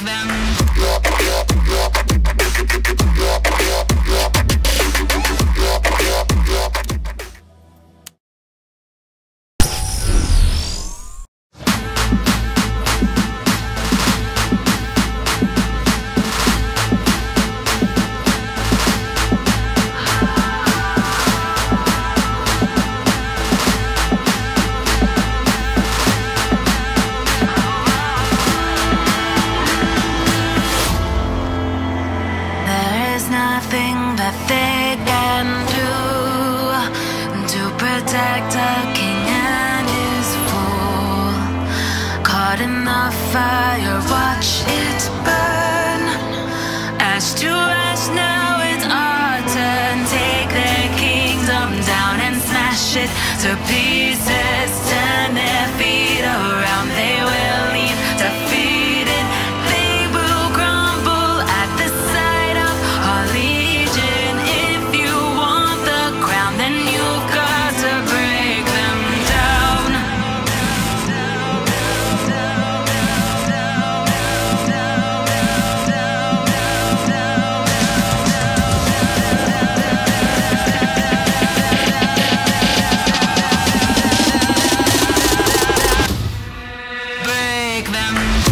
them. Nothing that they can do to protect a king and his fool. Caught in the fire, watch it burn. Ash to ash, now it's our turn. Take their kingdom down and smash it to pieces. Turn their feet around, they will leave defeated. They will crumble at the sight of our legion. If you want the crown, then you've got to break them down. Break them.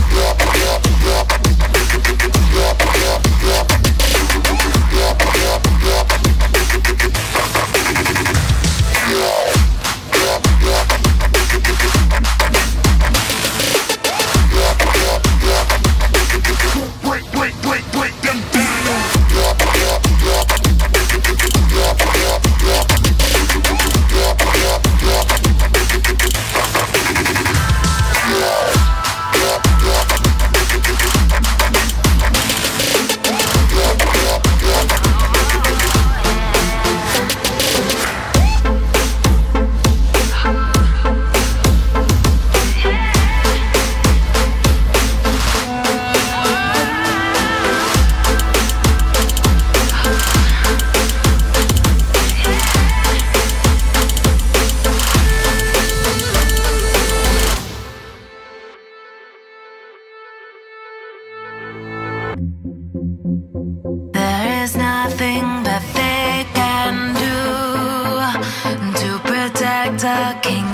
Break them down. There is nothing that they can do to protect a king